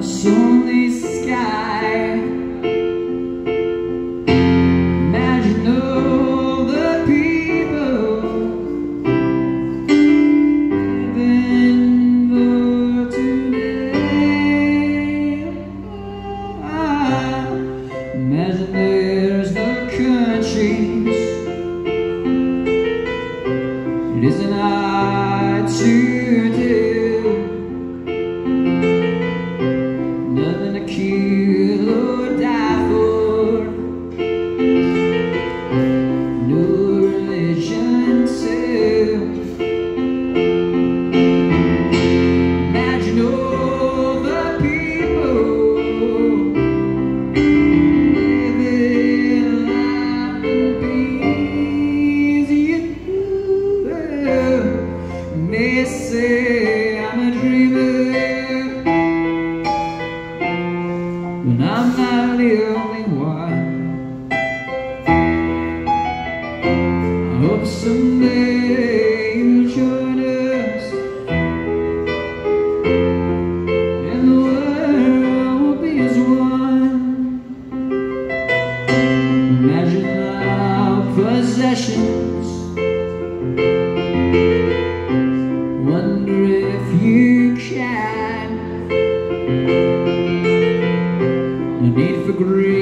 sunny sky. Imagine all the people living for today. Imagine there's no countries. It isn't hard to do. Nothing to kill or die for. No religion too. Imagine all the people living life in peace. You may say I'm a dreamer, but I'm not the only one. I hope someday you'll join us, and the world will be as one. Imagine our possessions. Wonder if you can. No need for greed.